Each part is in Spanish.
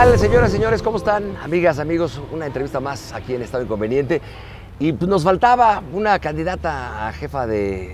tal, señoras y señores? ¿Cómo están? Amigas, amigos, una entrevista más aquí en Estado Inconveniente. Y pues, nos faltaba una candidata a jefa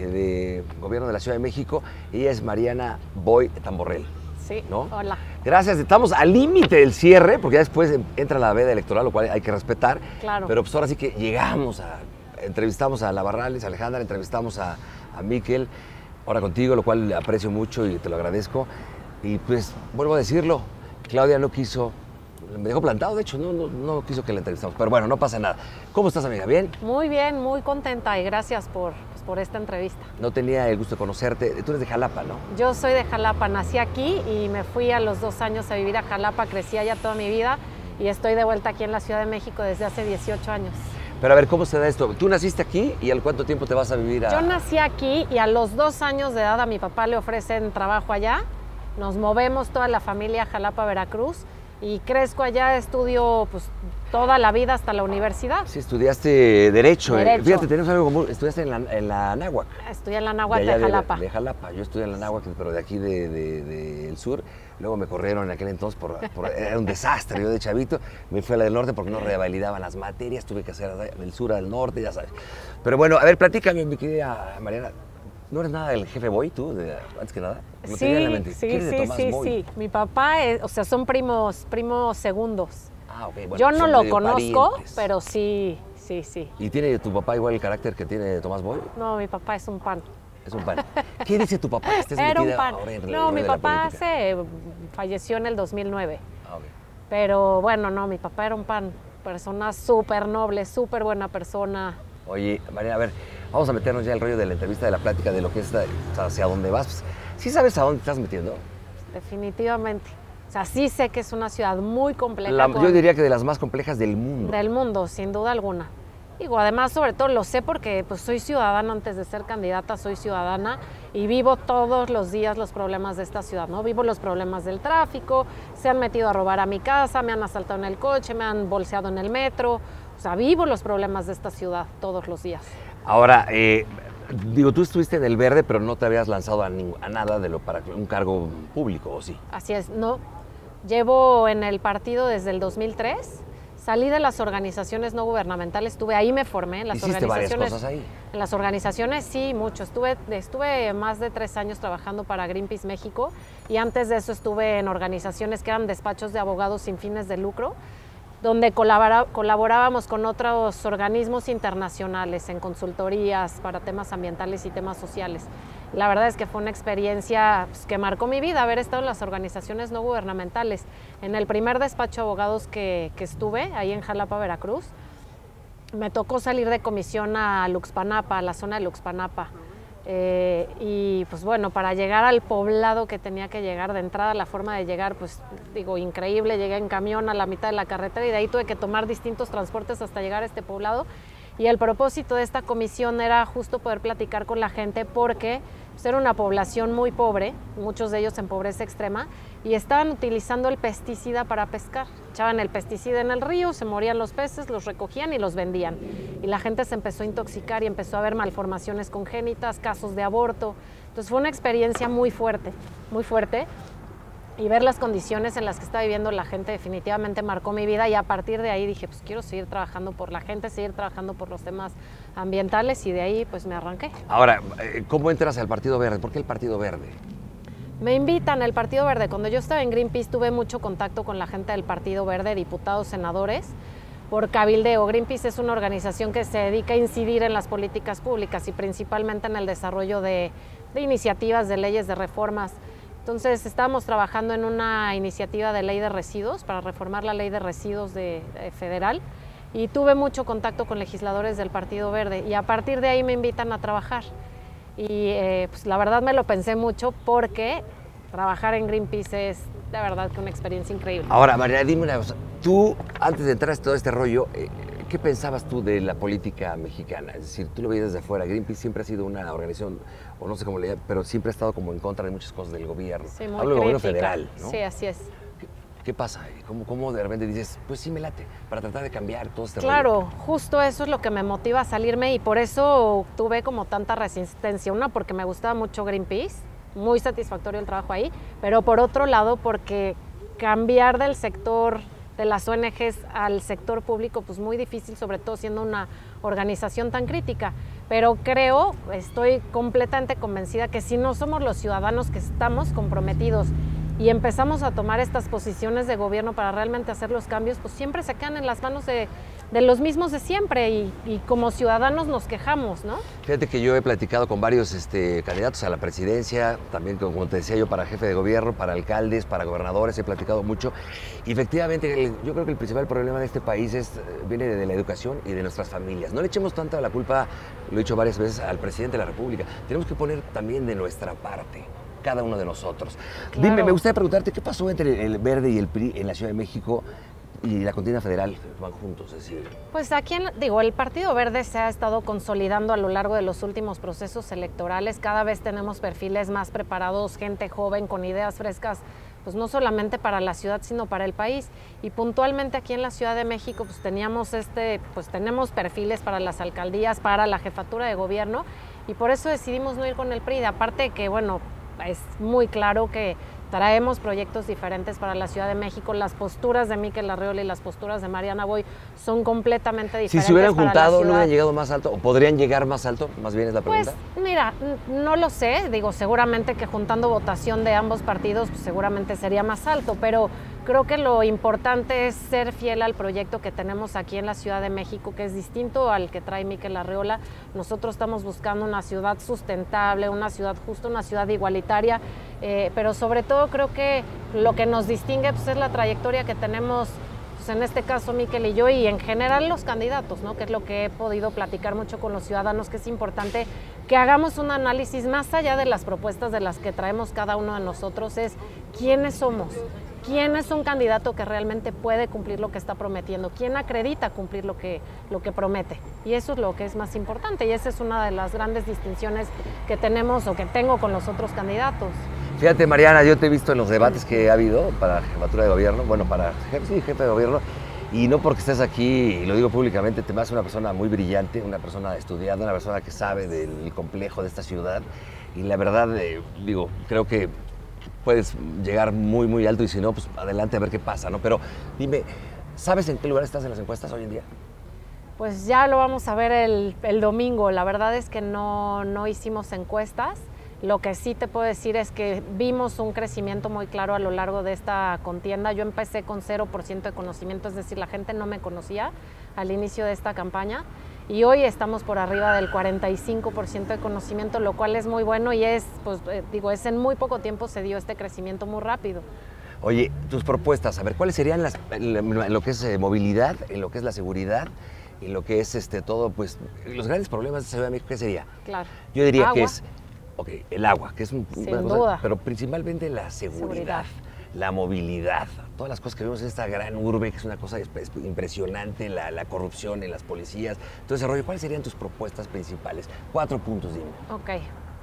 de gobierno de la Ciudad de México. Ella es Mariana Boy Tamborrell. Sí, ¿no? hola. Gracias, estamos al límite del cierre, porque ya después entra la veda electoral, lo cual hay que respetar. Claro. Pero pues ahora sí que entrevistamos a La Barrales, a Alejandra, entrevistamos a Miquel, ahora contigo, lo cual aprecio mucho y te lo agradezco. Y pues, vuelvo a decirlo, Claudia no quiso, me dejó plantado, de hecho, no quiso que la entrevistamos. Pero bueno, no pasa nada. ¿Cómo estás, amiga? ¿Bien? Muy bien, muy contenta y gracias por esta entrevista. No tenía el gusto de conocerte. Tú eres de Jalapa, ¿no? Yo soy de Jalapa, nací aquí y me fui a los 2 años a vivir a Jalapa, crecí allá toda mi vida y estoy de vuelta aquí en la Ciudad de México desde hace 18 años. Pero a ver, ¿cómo se da esto? ¿Tú naciste aquí y al cuánto tiempo te vas a vivir a...? Yo nací aquí y a los 2 años de edad a mi papá le ofrecen trabajo allá. Nos movemos toda la familia a Jalapa, Veracruz, y crezco allá, estudio pues toda la vida hasta la universidad. Sí, estudiaste Derecho. Derecho. Fíjate, tenemos algo común. Estudiaste en la Anáhuac. Estudié en la Anáhuac de Jalapa. De Jalapa. Yo estudié en la Anáhuac, pero de aquí del sur. Luego me corrieron en aquel entonces era un desastre. Yo de chavito me fui a la del norte porque no revalidaban las materias. Tuve que hacer del sur al norte, ya sabes. Pero bueno, a ver, platícame, mi querida Mariana. ¿No eres nada del jefe Boy, tú, antes que nada? No tenía en la mente. Sí. Mi papá, son primos segundos. Ah, ok. Bueno, yo no lo conozco, parientes. Pero sí. ¿Y tiene tu papá igual el carácter que tiene Tomás Boy? No, mi papá es un pan. Es un pan. ¿Qué dice tu papá? Era un pan. No, mi papá falleció en el 2009. Ah, ok. Pero bueno, no, mi papá era un pan. Persona súper noble, súper buena persona. Oye, Mariana, a ver, vamos a meternos ya el rollo de la entrevista, de la plática, de lo que es hacia dónde vas. Pues, ¿sí sabes a dónde te estás metiendo? Definitivamente. O sea, sí sé que es una ciudad muy compleja. Yo diría que de las más complejas del mundo. Del mundo, sin duda alguna. Digo, además, sobre todo lo sé porque pues, soy ciudadana antes de ser candidata, soy ciudadana y vivo todos los días los problemas de esta ciudad, ¿no? Vivo los problemas del tráfico, se han metido a robar a mi casa, me han asaltado en el coche, me han bolseado en el metro. O sea, vivo los problemas de esta ciudad todos los días. Ahora, tú estuviste en el Verde, pero no te habías lanzado a nada para un cargo público, ¿o sí? Así es, no. Llevo en el partido desde el 2003. Salí de las organizaciones no gubernamentales, ahí me formé en las organizaciones. ¿Hiciste varias cosas ahí? En las organizaciones sí, mucho. Estuve más de 3 años trabajando para Greenpeace México y antes de eso estuve en organizaciones que eran despachos de abogados sin fines de lucro, donde colaborábamos con otros organismos internacionales en consultorías para temas ambientales y temas sociales. La verdad es que fue una experiencia que marcó mi vida, haber estado en las organizaciones no gubernamentales. En el primer despacho de abogados que estuve, ahí en Jalapa, Veracruz, me tocó salir de comisión a Luxpanapa, a la zona de Luxpanapa. Y pues bueno, para llegar al poblado que tenía que llegar, de entrada la forma de llegar, pues digo, increíble, llegué en camión a la mitad de la carretera y de ahí tuve que tomar distintos transportes hasta llegar a este poblado. Y el propósito de esta comisión era justo poder platicar con la gente porque pues, era una población muy pobre, muchos de ellos en pobreza extrema, y estaban utilizando el pesticida para pescar. Echaban el pesticida en el río, se morían los peces, los recogían y los vendían. Y la gente se empezó a intoxicar y empezó a haber malformaciones congénitas, casos de aborto. Entonces fue una experiencia muy fuerte, muy fuerte. Y ver las condiciones en las que está viviendo la gente definitivamente marcó mi vida y a partir de ahí dije, pues quiero seguir trabajando por la gente, seguir trabajando por los temas ambientales y de ahí pues me arranqué. Ahora, ¿cómo entras al Partido Verde? ¿Por qué el Partido Verde? Me invitan al Partido Verde. Cuando yo estaba en Greenpeace tuve mucho contacto con la gente del Partido Verde, diputados, senadores, por cabildeo. Greenpeace es una organización que se dedica a incidir en las políticas públicas y principalmente en el desarrollo de iniciativas, de leyes, de reformas. Entonces estábamos trabajando en una iniciativa de ley de residuos para reformar la ley de residuos federal y tuve mucho contacto con legisladores del Partido Verde y a partir de ahí me invitan a trabajar y pues la verdad me lo pensé mucho porque trabajar en Greenpeace es de verdad que una experiencia increíble. Ahora, María, dime una cosa, tú antes de entrar a todo este rollo, ¿qué pensabas tú de la política mexicana? Es decir, tú lo veías desde afuera. Greenpeace siempre ha sido una organización, o no sé cómo le llaman, pero siempre ha estado como en contra de muchas cosas del gobierno. Sí, muy Hablo del gobierno federal, ¿no? Sí, así es. ¿Qué pasa? ¿Cómo de repente dices, pues sí me late, para tratar de cambiar todo este rollo? Claro, justo eso es lo que me motiva a salirme y por eso tuve como tanta resistencia. Una, porque me gustaba mucho Greenpeace, muy satisfactorio el trabajo ahí, pero por otro lado porque cambiar del sector de las ONGs al sector público, pues muy difícil, sobre todo siendo una organización tan crítica. Pero estoy completamente convencida que si no somos los ciudadanos que estamos comprometidos y empezamos a tomar estas posiciones de gobierno para realmente hacer los cambios, pues siempre se quedan en las manos de los mismos de siempre y como ciudadanos nos quejamos, ¿no? Fíjate que yo he platicado con varios candidatos a la presidencia, también como te decía yo, para jefe de gobierno, para alcaldes, para gobernadores, he platicado mucho. Y efectivamente, yo creo que el principal problema de este país viene de la educación y de nuestras familias. No le echemos tanta la culpa, lo he dicho varias veces, al presidente de la República. Tenemos que poner también de nuestra parte, cada uno de nosotros. Claro. Dime, me gustaría preguntarte, ¿qué pasó entre el Verde y el PRI en la Ciudad de México y la contienda federal? Van juntos, es decir. Pues aquí, el Partido Verde se ha estado consolidando a lo largo de los últimos procesos electorales. Cada vez tenemos perfiles más preparados, gente joven con ideas frescas, pues no solamente para la ciudad, sino para el país. Y puntualmente aquí en la Ciudad de México, pues tenemos perfiles para las alcaldías, para la jefatura de gobierno, y por eso decidimos no ir con el PRI. Aparte de que, es muy claro que traemos proyectos diferentes para la Ciudad de México. Las posturas de Mikel Arriola y las posturas de Mariana Boy son completamente diferentes. Si se hubieran para juntado, ¿no hubieran llegado más alto? ¿O podrían llegar más alto? Más bien es la pregunta. Pues mira, no lo sé. Seguramente que juntando votación de ambos partidos, pues seguramente sería más alto, pero creo que lo importante es ser fiel al proyecto que tenemos aquí en la Ciudad de México, que es distinto al que trae Mikel Arriola. Nosotros estamos buscando una ciudad sustentable, una ciudad justa, una ciudad igualitaria, pero sobre todo creo que lo que nos distingue pues, es la trayectoria que tenemos, pues, en este caso Mikel y yo, y en general los candidatos, ¿no? Que es lo que he podido platicar mucho con los ciudadanos, que es importante que hagamos un análisis más allá de las propuestas de las que traemos cada uno de nosotros, es quiénes somos. ¿Quién es un candidato que realmente puede cumplir lo que está prometiendo? ¿Quién acredita cumplir lo que promete? Y eso es lo que es más importante, y esa es una de las grandes distinciones que tenemos o que tengo con los otros candidatos. Fíjate, Mariana, yo te he visto en los debates que ha habido para jefatura de gobierno, para jefe de gobierno, y no porque estés aquí, y lo digo públicamente, te me hace una persona muy brillante, una persona estudiada, una persona que sabe del complejo de esta ciudad, y la verdad, creo que puedes llegar muy, muy alto, y si no, pues adelante a ver qué pasa, ¿no? Pero dime, ¿sabes en qué lugar estás en las encuestas hoy en día? Pues ya lo vamos a ver el domingo. La verdad es que no hicimos encuestas. Lo que sí te puedo decir es que vimos un crecimiento muy claro a lo largo de esta contienda. Yo empecé con 0% de conocimiento, es decir, la gente no me conocía al inicio de esta campaña. Y hoy estamos por arriba del 45% de conocimiento, lo cual es muy bueno y es en muy poco tiempo se dio este crecimiento muy rápido. Oye, tus propuestas, a ver, ¿cuáles serían en lo que es movilidad, en lo que es la seguridad, en lo que es todo, pues, los grandes problemas de Ciudad de México? ¿Qué sería? Claro. Yo diría agua. que es, el agua, que es Sin una cosa, duda. pero principalmente la seguridad, la movilidad, todas las cosas que vemos en esta gran urbe, que es una cosa impresionante, la corrupción en las policías, todo ese rollo. ¿Cuáles serían tus propuestas principales? 4 puntos, dime. Ok.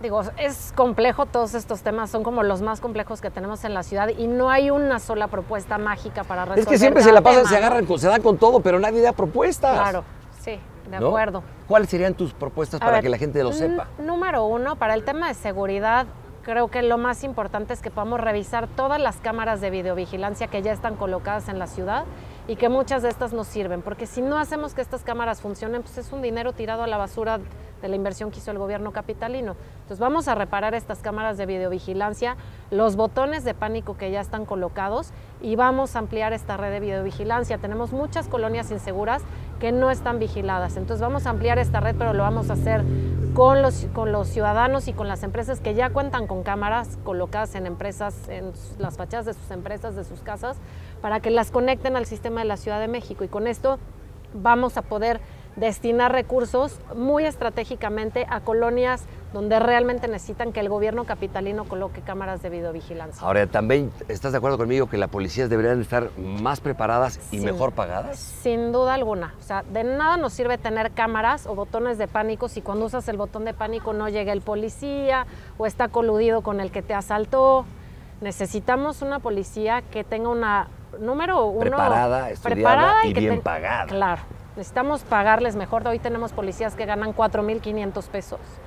Es complejo, todos estos temas son como los más complejos que tenemos en la ciudad y no hay una sola propuesta mágica para resolver. Es que siempre se la pasan, se dan con todo, pero nadie da propuestas. Claro, sí, de acuerdo. ¿Cuáles serían tus propuestas para que la gente lo sepa? Número uno, para el tema de seguridad, creo que lo más importante es que podamos revisar todas las cámaras de videovigilancia que ya están colocadas en la ciudad y que muchas de estas nos sirven, porque si no hacemos que estas cámaras funcionen, pues es un dinero tirado a la basura de la inversión que hizo el gobierno capitalino. Entonces vamos a reparar estas cámaras de videovigilancia, los botones de pánico que ya están colocados y vamos a ampliar esta red de videovigilancia. Tenemos muchas colonias inseguras que no están vigiladas, entonces vamos a ampliar esta red, pero lo vamos a hacer con los ciudadanos y con las empresas que ya cuentan con cámaras colocadas en empresas, en las fachadas de sus empresas, de sus casas, para que las conecten al sistema de la Ciudad de México, y con esto vamos a poder destinar recursos muy estratégicamente a colonias donde realmente necesitan que el gobierno capitalino coloque cámaras de videovigilancia. Ahora, ¿también estás de acuerdo conmigo que las policías deberían estar más preparadas y mejor pagadas? Sin duda alguna. O sea, de nada nos sirve tener cámaras o botones de pánico si cuando usas el botón de pánico no llega el policía o está coludido con el que te asaltó. Necesitamos una policía que tenga número uno, preparada, estudiada y bien pagada. Claro. Necesitamos pagarles mejor. Hoy tenemos policías que ganan 4,500 pesos.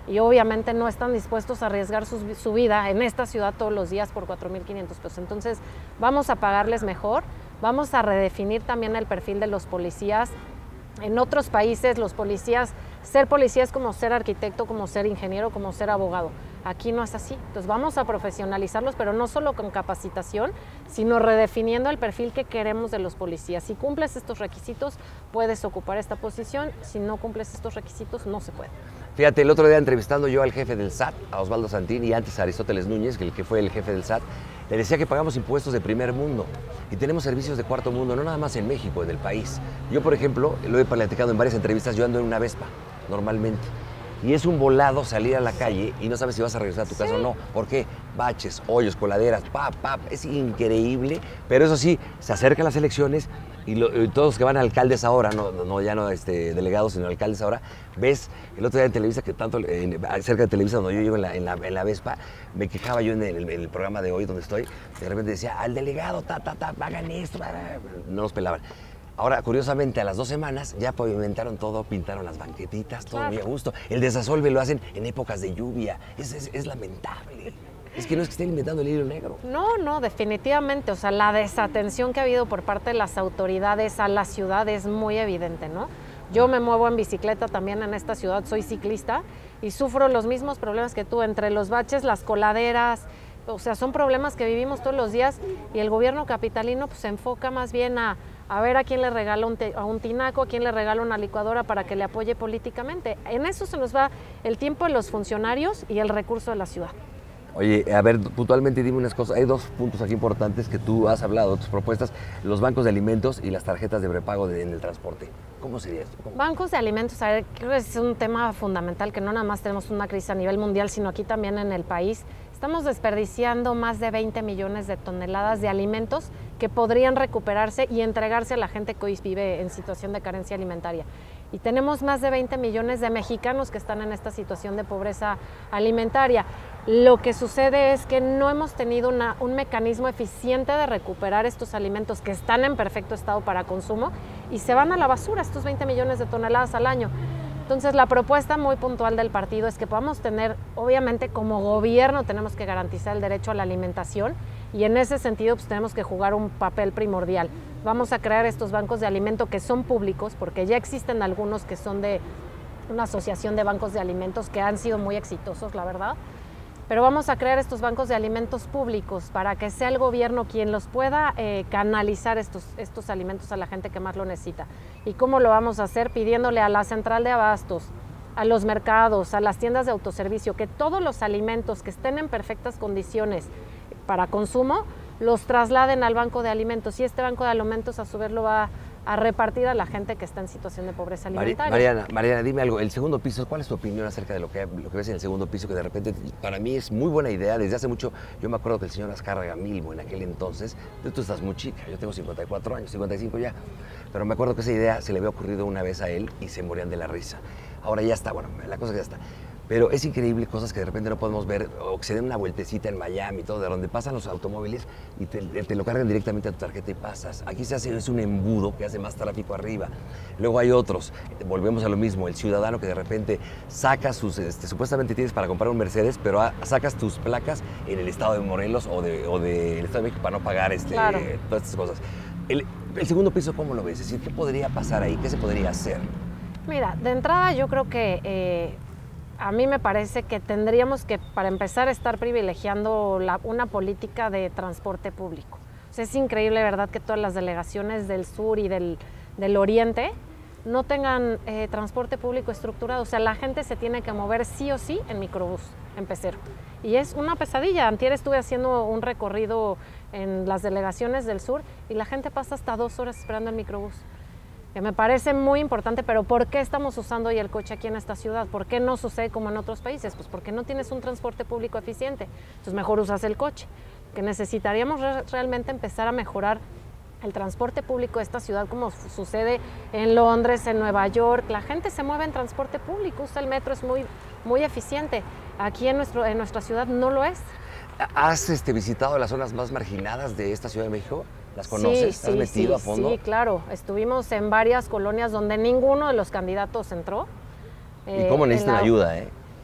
y obviamente no están dispuestos a arriesgar su vida en esta ciudad todos los días por 4,500 pesos. Entonces vamos a pagarles mejor, vamos a redefinir también el perfil de los policías. En otros países los policías, ser policía es como ser arquitecto, como ser ingeniero, como ser abogado. Aquí no es así. Entonces vamos a profesionalizarlos, pero no solo con capacitación, sino redefiniendo el perfil que queremos de los policías. Si cumples estos requisitos, puedes ocupar esta posición. Si no cumples estos requisitos, no se puede. Fíjate, el otro día entrevistando yo al jefe del SAT, a Osvaldo Santín, y antes a Aristóteles Núñez, que fue el jefe del SAT, le decía que pagamos impuestos de primer mundo y tenemos servicios de cuarto mundo, no nada más en México, en el país. Yo, por ejemplo, lo he platicado en varias entrevistas, yo ando en una Vespa, normalmente. Y es un volado salir a la calle y no sabes si vas a regresar a tu casa o no. ¿Por qué? Baches, hoyos, coladeras, es increíble. Pero eso sí, se acercan las elecciones y todos los que van a alcaldes ahora, ya no delegados, sino alcaldes ahora, ves, el otro día en Televisa, que tanto cerca de Televisa, donde yo llego en la Vespa, me quejaba yo en el programa de hoy donde estoy, de repente decía, al delegado, hagan esto, no nos pelaban. Ahora, curiosamente, a las 2 semanas ya pavimentaron todo, pintaron las banquetitas, todo muy a gusto. El desasolve lo hacen en épocas de lluvia. Es lamentable. Es que no es que estén inventando el hilo negro. No, definitivamente. O sea, la desatención que ha habido por parte de las autoridades a la ciudad es muy evidente, ¿no? Yo me muevo en bicicleta también en esta ciudad, soy ciclista y sufro los mismos problemas que tú, entre los baches, las coladeras. O sea, son problemas que vivimos todos los días y el gobierno capitalino pues, se enfoca más bien a ver a quién le regala a un tinaco, a quién le regala una licuadora para que le apoye políticamente. En eso se nos va el tiempo de los funcionarios y el recurso de la ciudad. Oye, a ver, puntualmente dime unas cosas. Hay 2 puntos aquí importantes que tú has hablado, tus propuestas, los bancos de alimentos y las tarjetas de prepago en el transporte. ¿Cómo sería esto? Bancos de alimentos, a ver, creo que es un tema fundamental, que no nada más tenemos una crisis a nivel mundial, sino aquí también en el país. Estamos desperdiciando más de 20 millones de toneladas de alimentos que podrían recuperarse y entregarse a la gente que hoy vive en situación de carencia alimentaria. Y tenemos más de 20 millones de mexicanos que están en esta situación de pobreza alimentaria. Lo que sucede es que no hemos tenido un mecanismo eficiente de recuperar estos alimentos que están en perfecto estado para consumo y se van a la basura, estos 20 millones de toneladas al año. Entonces, la propuesta muy puntual del partido es que podamos tener, obviamente como gobierno tenemos que garantizar el derecho a la alimentación y en ese sentido pues, tenemos que jugar un papel primordial. Vamos a crear estos bancos de alimento que son públicos, porque ya existen algunos que son de una asociación de bancos de alimentos que han sido muy exitosos, la verdad. Pero vamos a crear estos bancos de alimentos públicos para que sea el gobierno quien los pueda canalizar estos alimentos a la gente que más lo necesita. ¿Y cómo lo vamos a hacer? Pidiéndole a la central de abastos, a los mercados, a las tiendas de autoservicio, que todos los alimentos que estén en perfectas condiciones para consumo, los trasladen al banco de alimentos. Y este banco de alimentos a su vez lo va a repartir a la gente que está en situación de pobreza alimentaria. Mariana, dime algo, el segundo piso, ¿cuál es tu opinión acerca de lo que ves en el segundo piso? Que de repente, para mí es muy buena idea, desde hace mucho, yo me acuerdo que el señor Azcárraga Milmo en aquel entonces, tú estás muy chica, yo tengo 54 años, 55 ya, pero me acuerdo que esa idea se le había ocurrido una vez a él y se morían de la risa. Ahora ya está, bueno, la cosa es que ya está. Pero es increíble cosas que de repente no podemos ver, o que se den una vueltecita en Miami, todo, de donde pasan los automóviles y te lo cargan directamente a tu tarjeta y pasas. Aquí es un embudo que hace más tráfico arriba. Luego hay otros, volvemos a lo mismo, el ciudadano que de repente saca supuestamente tienes para comprar un Mercedes, pero sacas tus placas en el estado de Morelos o del estado de México para no pagar Claro. Todas estas cosas. El segundo piso, ¿cómo lo ves? Es decir, ¿qué podría pasar ahí? ¿Qué se podría hacer? Mira, de entrada yo creo que a mí me parece que tendríamos que, para empezar, estar privilegiando una política de transporte público. O sea, es increíble, ¿verdad?, que todas las delegaciones del sur y del oriente no tengan transporte público estructurado. O sea, la gente se tiene que mover sí o sí en microbús, en pecero. Y es una pesadilla. Antier estuve haciendo un recorrido en las delegaciones del sur y la gente pasa hasta 2 horas esperando el microbús. Que me parece muy importante, pero ¿por qué estamos usando hoy el coche aquí en esta ciudad? ¿Por qué no sucede como en otros países? Pues porque no tienes un transporte público eficiente, entonces mejor usas el coche. Que necesitaríamos realmente empezar a mejorar el transporte público de esta ciudad, como sucede en Londres, en Nueva York. La gente se mueve en transporte público, usa el metro, es muy eficiente. Aquí en nuestra ciudad no lo es. ¿Has visitado las zonas más marginadas de esta Ciudad de México? ¿Las conoces? Sí, ¿Has metido a fondo? Sí, claro. Estuvimos en varias colonias donde ninguno de los candidatos entró. ¿Y cómo necesitan ayuda,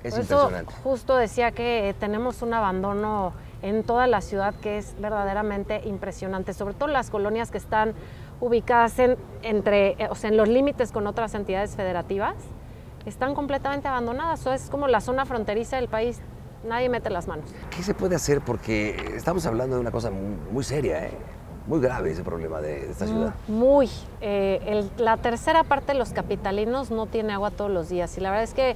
Es Por impresionante. eso justo decía que tenemos un abandono en toda la ciudad que es verdaderamente impresionante, sobre todo las colonias que están ubicadas en los límites con otras entidades federativas, están completamente abandonadas. Es como la zona fronteriza del país, nadie mete las manos. ¿Qué se puede hacer? Porque estamos hablando de una cosa muy seria, muy grave ese problema de esta ciudad. La tercera parte de los capitalinos no tiene agua todos los días y la verdad es que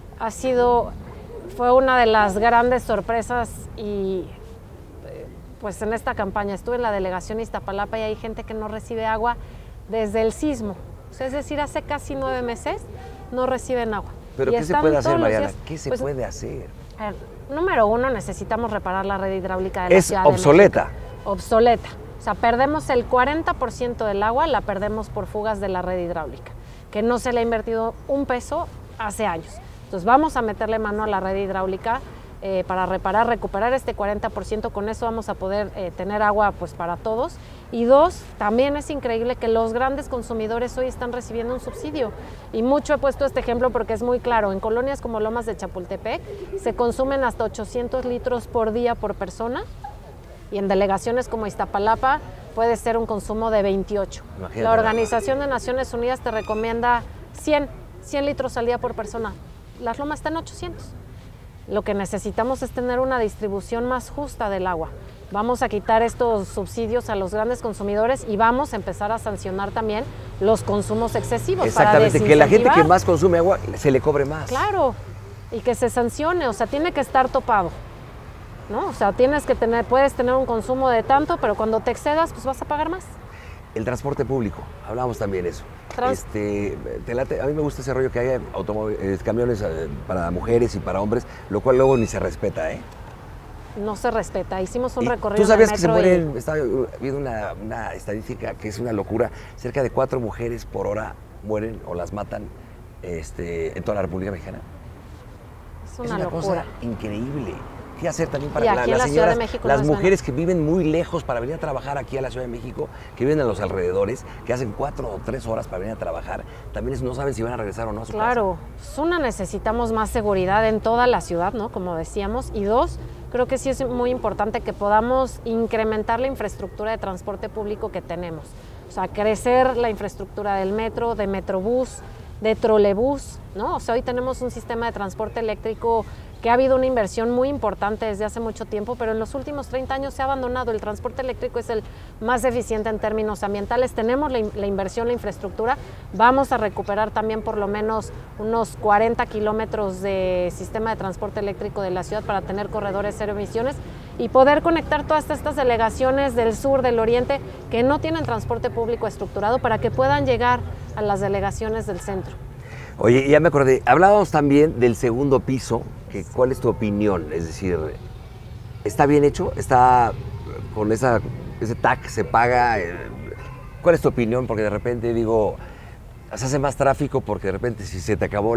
fue una de las grandes sorpresas y pues en esta campaña estuve en la delegación Iztapalapa y hay gente que no recibe agua desde el sismo. O sea, es decir, hace casi 9 meses no reciben agua. ¿Pero qué se puede hacer, Mariana? ¿Qué se puede hacer? Número uno, necesitamos reparar la red hidráulica de la Ciudad de México. Es obsoleta. Obsoleta. O sea, perdemos el 40% del agua, la perdemos por fugas de la red hidráulica, que no se le ha invertido un peso hace años. Entonces vamos a meterle mano a la red hidráulica para recuperar este 40%, con eso vamos a poder tener agua pues para todos. Y dos, también es increíble que los grandes consumidores hoy están recibiendo un subsidio. Y mucho he puesto este ejemplo porque es muy claro. En colonias como Lomas de Chapultepec se consumen hasta 800 litros por día por persona y en delegaciones como Iztapalapa puede ser un consumo de 28. Imagínate. La Organización de Naciones Unidas te recomienda 100 litros al día por persona. Las Lomas están en 800. Lo que necesitamos es tener una distribución más justa del agua. Vamos a quitar estos subsidios a los grandes consumidores y vamos a empezar a sancionar también los consumos excesivos. Exactamente, que la gente que más consume agua se le cobre más. Claro, y que se sancione, o sea, tiene que estar topado, ¿no? O sea, puedes tener un consumo de tanto, pero cuando te excedas, pues vas a pagar más. El transporte público, hablábamos también de eso. A mí me gusta ese rollo que haya camiones para mujeres y para hombres, lo cual luego ni se respeta, No se respeta. Hicimos un recorrido. ¿Tú sabías que se mueren? Estaba viendo una estadística que es una locura. Cerca de 4 mujeres por hora mueren o las matan en toda la República Mexicana. Es una locura. Cosa increíble. ¿Qué hacer también para las señoras, las mujeres que viven muy lejos para venir a trabajar aquí a la Ciudad de México, que viven a los alrededores, que hacen 4 o 3 horas para venir a trabajar, también no saben si van a regresar o no a su casa? Claro, necesitamos más seguridad en toda la ciudad, ¿no? Como decíamos. Y dos, creo que sí es muy importante que podamos incrementar la infraestructura de transporte público que tenemos. O sea, crecer la infraestructura del metro, de Metrobús, de trolebús, ¿no? O sea, hoy tenemos un sistema de transporte eléctrico que ha habido una inversión muy importante desde hace mucho tiempo, pero en los últimos 30 años se ha abandonado. El transporte eléctrico es el más eficiente en términos ambientales. Tenemos la inversión, la infraestructura. Vamos a recuperar también por lo menos unos 40 kilómetros de sistema de transporte eléctrico de la ciudad para tener corredores cero emisiones y poder conectar todas estas delegaciones del sur, del oriente, que no tienen transporte público estructurado para que puedan llegar a las delegaciones del centro. Oye, ya me acordé, hablábamos también del segundo piso, ¿cuál es tu opinión? Es decir, ¿está bien hecho? ¿Está con ese TAC se paga? ¿Cuál es tu opinión? Porque de repente digo, se hace más tráfico porque de repente si se te acabó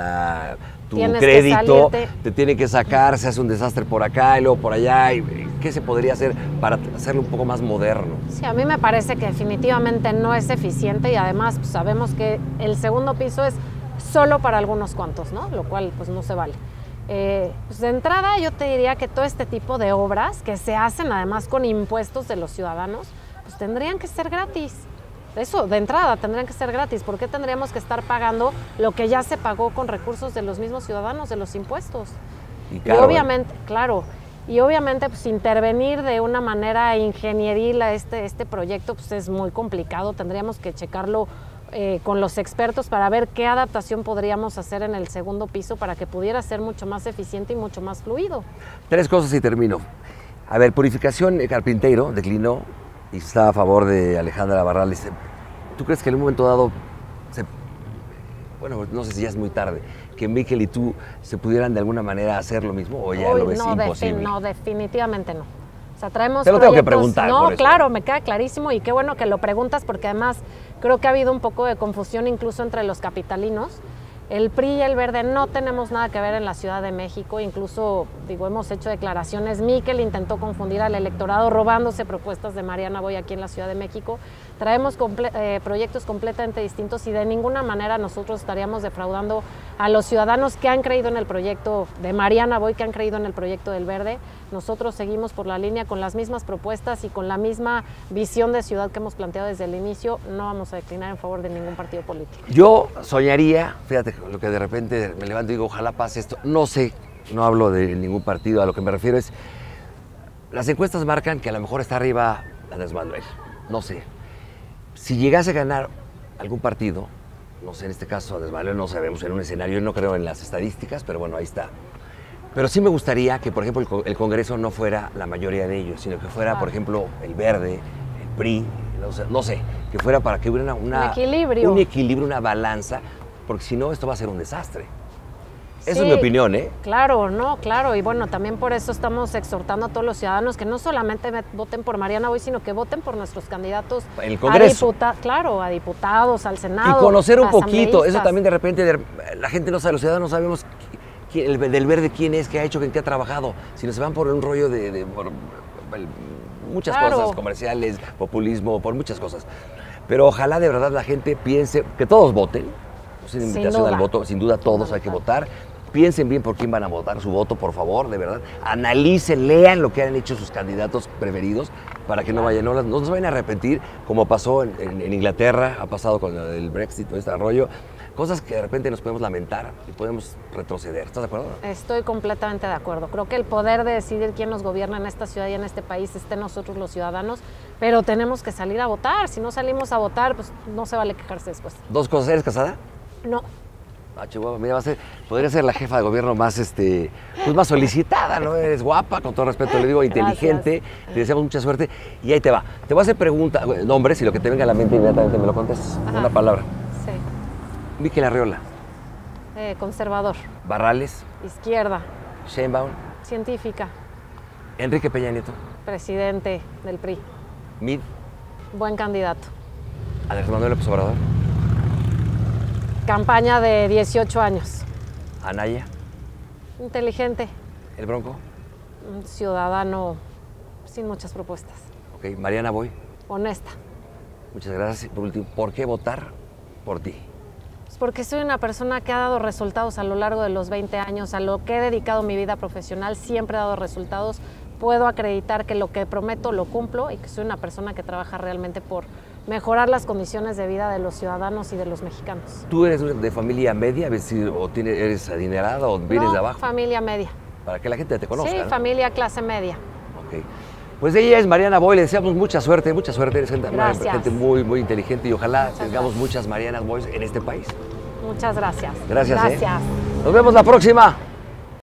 tu crédito, te tiene que sacar, se hace un desastre por acá y luego por allá. ¿Qué se podría hacer para hacerlo un poco más moderno? Sí, a mí me parece que definitivamente no es eficiente y además pues, sabemos que el segundo piso es solo para algunos cuantos, ¿no? Lo cual pues no se vale. Pues de entrada yo te diría que todo este tipo de obras que se hacen además con impuestos de los ciudadanos, pues tendrían que ser gratis. Eso, de entrada, tendrían que ser gratis. ¿Por qué tendríamos que estar pagando lo que ya se pagó con recursos de los mismos ciudadanos, de los impuestos? Y obviamente, claro, y obviamente pues intervenir de una manera ingenieril a este proyecto pues es muy complicado. Tendríamos que checarlo con los expertos para ver qué adaptación podríamos hacer en el segundo piso para que pudiera ser mucho más eficiente y mucho más fluido. 3 cosas y termino. A ver, Purificación Carpintero declinó y está a favor de Alejandra Barrales. ¿Tú crees que en un momento dado, bueno, no sé si ya es muy tarde, que Miquel y tú se pudieran de alguna manera hacer lo mismo o ya lo ves imposible? No, definitivamente no. O sea, traemos Te lo tengo que preguntar. No, claro, me queda clarísimo y qué bueno que lo preguntas porque además creo que ha habido un poco de confusión incluso entre los capitalinos. El PRI y el Verde no tenemos nada que ver en la Ciudad de México, incluso, hemos hecho declaraciones. Miquel intentó confundir al electorado robándose propuestas de Mariana Boy aquí en la Ciudad de México. Traemos proyectos completamente distintos y de ninguna manera nosotros estaríamos defraudando a los ciudadanos que han creído en el proyecto de Mariana Boy, que han creído en el proyecto del Verde. Nosotros seguimos por la línea con las mismas propuestas y con la misma visión de ciudad que hemos planteado desde el inicio. No vamos a declinar en favor de ningún partido político. Yo soñaría, fíjate, lo que de repente me levanto y digo, ojalá pase esto. No sé, no hablo de ningún partido, a lo que me refiero es, las encuestas marcan que a lo mejor está arriba Andrés Manuel, no sé. Si llegase a ganar algún partido, no sé, en este caso Andrés Manuel no sabemos en un escenario, yo no creo en las estadísticas, pero bueno, ahí está. Pero sí me gustaría que, por ejemplo, el Congreso no fuera la mayoría de ellos, sino que fuera, por ejemplo, el Verde, el PRI, no sé, que fuera para que hubiera un equilibrio, una balanza, porque si no, esto va a ser un desastre. Esa es mi opinión, ¿eh? Claro, no, claro. Y bueno, también por eso estamos exhortando a todos los ciudadanos que no solamente voten por Mariana Boy, sino que voten por nuestros candidatos en el Congreso. A diputados, al Senado. Y conocer un poquito. Eso también de repente la gente no sabe, los ciudadanos no sabemos del Verde quién es, qué ha hecho, en qué ha trabajado. Si no se van por un rollo por muchas cosas, comerciales, populismo, por muchas cosas. Pero ojalá de verdad la gente piense, que todos voten. Es una invitación al voto, sin duda todos hay que votar. Piensen bien por quién van a votar su voto, por favor, de verdad. Analicen, lean lo que han hecho sus candidatos preferidos para que no se vayan a arrepentir, como pasó en Inglaterra, ha pasado con el Brexit, todo este rollo. Cosas que de repente nos podemos lamentar y podemos retroceder. ¿Estás de acuerdo? Estoy completamente de acuerdo. Creo que el poder de decidir quién nos gobierna en esta ciudad y en este país está en nosotros los ciudadanos, pero tenemos que salir a votar. Si no salimos a votar, pues no se vale quejarse después. Dos cosas. ¿Eres casada? No. Ah, Chihuahua, mira, podría ser la jefa de gobierno más, pues más solicitada, ¿no? Eres guapa, con todo respeto le digo, inteligente. Gracias. Te deseamos mucha suerte. Y ahí te va. Te voy a hacer preguntas, nombres, y lo que te venga a la mente inmediatamente me lo contestas. Ajá. Una palabra. Sí. Miquel Arriola. Conservador. Barrales. Izquierda. Sheinbaum. Científica. Enrique Peña Nieto. Presidente del PRI. Mid. Buen candidato. Andrés Manuel López Obrador. Campaña de 18 años. Anaya. Inteligente. El Bronco. Un ciudadano sin muchas propuestas. Ok, Mariana Boy. Honesta. Muchas gracias. Por último, ¿por qué votar por ti? Pues porque soy una persona que ha dado resultados a lo largo de los 20 años, a lo que he dedicado mi vida profesional, siempre he dado resultados. Puedo acreditar que lo que prometo lo cumplo y que soy una persona que trabaja realmente por mejorar las condiciones de vida de los ciudadanos y de los mexicanos. ¿Tú eres de familia media, o eres adinerada o vienes de abajo? Familia media. Para que la gente te conozca. Sí, ¿no? Familia clase media. Ok. Pues ella es Mariana Boy, le deseamos mucha suerte, eres gente muy, muy inteligente y ojalá tengamos muchas Marianas Boys en este país. Muchas gracias. Gracias. Gracias. Nos vemos la próxima.